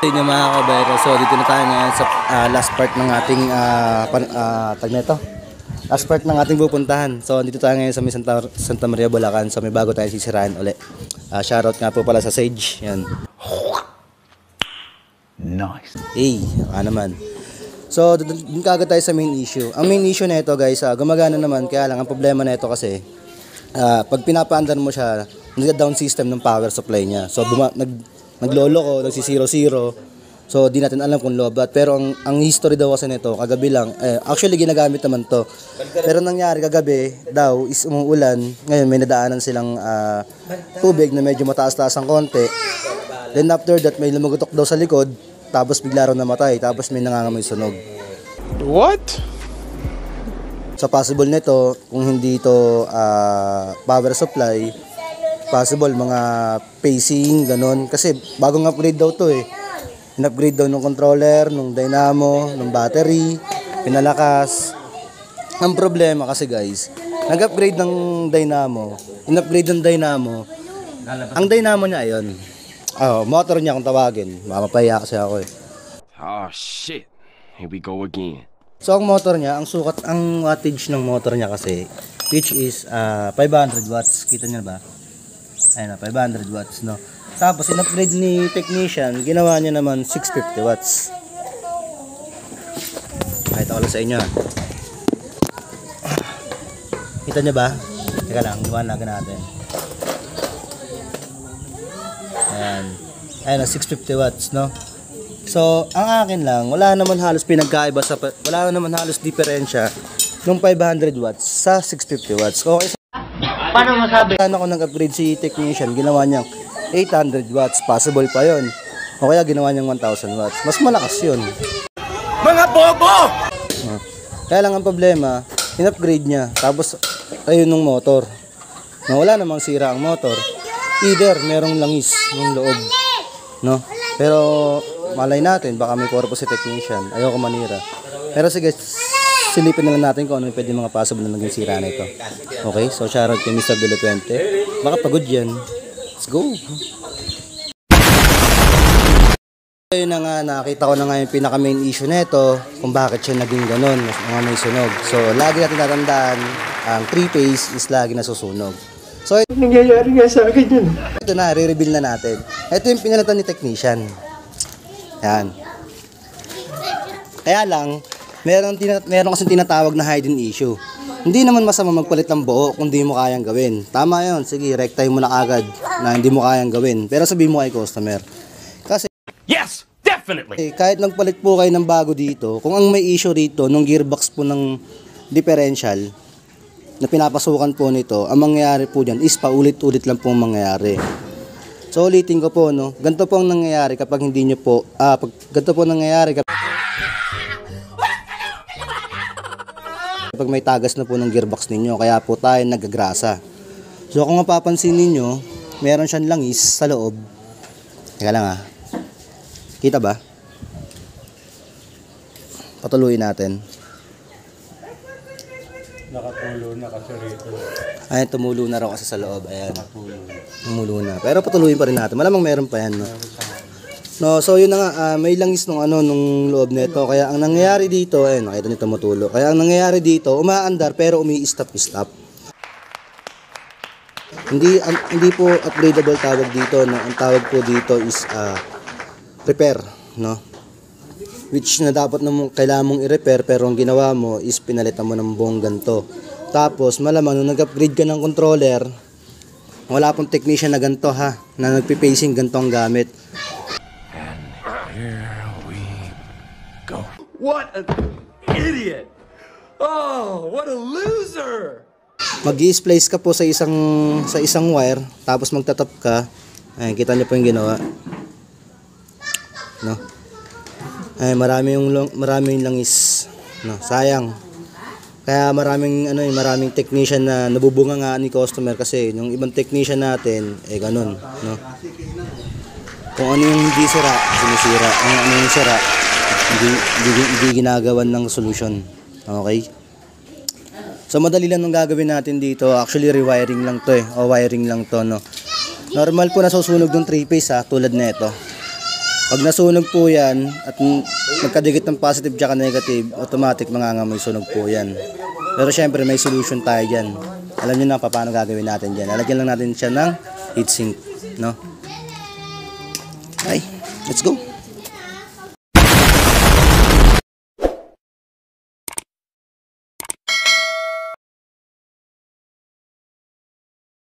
Inyo mga kabayro, so dito na tayo ngayon sa last part ng ating last part ng ating pupuntahan. So dito tayo ngayon sa may Santa Maria, Bulacan. So may bago tayong sisirahan ulit. Shoutout nga po pala sa Sage. Yan. Nice. Hey, naman. So dun kagad tayo sa main issue. Ang main issue na ito guys, gumagana naman. Kaya lang ang problema na ito kasi pag pinapaandar mo siya, nag-down system ng power supply niya. So naglolo ko, nagsi-0-0. So di natin alam kung lobat. Pero ang history daw kasi nito, kagabi lang, actually ginagamit naman to. Pero nangyari kagabi daw is umuulan. Ngayon may nadaanan silang tubig na medyo mataas-taas ang konti. Then after that may lumagutok daw sa likod, tapos bigla raw namatay, tapos may nangangamoy sunog. What? So possible nito, kung hindi ito power supply, possible mga pacing, ganon. Kasi bagong upgrade daw to eh. In-upgrade daw ng controller, ng dynamo, ng battery, pinalakas. Ang problema kasi guys, nag-upgrade ng dynamo, in-upgrade ng dynamo. Ang dynamo niya ayun. Motor niya kung tawagin. Mamapaya kasi ako eh. Oh shit. Here we go again. So ang motor niya, ang sukat, ang wattage ng motor niya kasi, which is 500 watts. Kita niyo ba? Ayun na, 500 watts, no? Tapos, in-upgrade ni technician, ginawa niya naman 650 watts. Ito ko lang sa inyo. Kita niyo ba? Teka lang, iwanagan natin. Ayan. Ayun na, 650 watts, no? So, ang akin lang, wala naman halos pinagkaiba sa, wala naman halos diferensya ng 500 watts sa 650 watts. Okay. Paano masabi? Ano ko nag-upgrade si technician, ginawa niyang 800 watts, possible pa yon. O kaya ginawa niyang 1000 watts. Mas malakas yun. Mga bobo! Kaya lang ang problema, in-upgrade niya. Tapos, ayun ng motor. Na wala namang sira ang motor. Either merong langis ng loob. No? Pero, malay natin, baka may purpose si technician. Ayoko manira. Pero sige, silipin na lang natin kung ano yung pwede mga possible na naging sira na ito. Okay, so shoutout kay Mr. De La Puente. Baka pagod yan. Let's go! Ayun na nga, nakita ko na nga yung pinaka main issue na ito, kung bakit siya naging ganun, mga may sunog. So, lagi natin tatandaan, ang 3-phase is lagi nasusunog. So, ito Nangyayari nga sa akin yun. Ito na, re-reveal na natin. Ito yung pinalitan ni technician. Yan. Kaya lang, meron kasing tinatawag na hidden issue. Hindi naman masama magpalit ng buo kung di mo kayang gawin. Tama yun, sige, rectify mo na agad na hindi mo kayang gawin. Pero sabihin mo kay customer. Kasi, yes, definitely! kahit nagpalit po kayo ng bago dito, kung ang may issue rito, nung gearbox po ng differential, na pinapasukan po nito, ang mangyayari po dyan is paulit-ulit lang pong mangyayari. So, ulitin ko po, no, ganito po ang nangyayari kapag hindi nyo po, ganito po nangyayari kapag may tagas na po ng gearbox ninyo, kaya po tayo nagagrasa. So kung mapapansin ninyo, meron siyang langis sa loob. Teka lang kita ba? Patuloy natin. Nakatulo na kasi rito. Ayan, tumulo na raw kasi sa loob. Ayan, tumulo na. Pero patuloyin pa rin natin. Malamang meron pa yan, no? No, so yun na nga, may langis nung loob nito. Kaya ang nangyayari dito, ayun, nakita niyo tumutulo. Kaya ang nangyayari dito, umaandar pero umi-stop. Hindi po upgradable tawag dito, no? Ang tawag po dito is repair, no? Which na dapat kailangan mong i-repair, pero ang ginawa mo is pinalitan mo ng buong ganito. Tapos malamang nung nag-upgrade ka ng controller, wala pong technician na ganito na nagpi-pacing ganito ang gamit. What an idiot! Oh, what a loser! Mag-i-splice ka po sa isang wire, tapos magtatap ka. Ayun, kita niyo po yung ginawa. No? Ay, maraming langis. No, sayang. Kaya maraming technician na nabubunga nga ni customer kasi yung ibang technician natin ganun, no? Kung ano yung hindi sira, sinisira. Ano yung sira, hindi ginagawan ng solution. Okay? So madali lang nung gagawin natin dito. Actually rewiring lang to o wiring lang to, no. Normal po nasusunog ng 3-phase tulad nito. Pag nasunog po yan at magkadikit ng positive tsaka negative, automatic mangangamoy sunog po yan. Pero syempre may solution tayo dyan. Alam nyo na paano gagawin natin dyan. Lalagyan lang natin siya ng heatsink, no? Ay, let's go.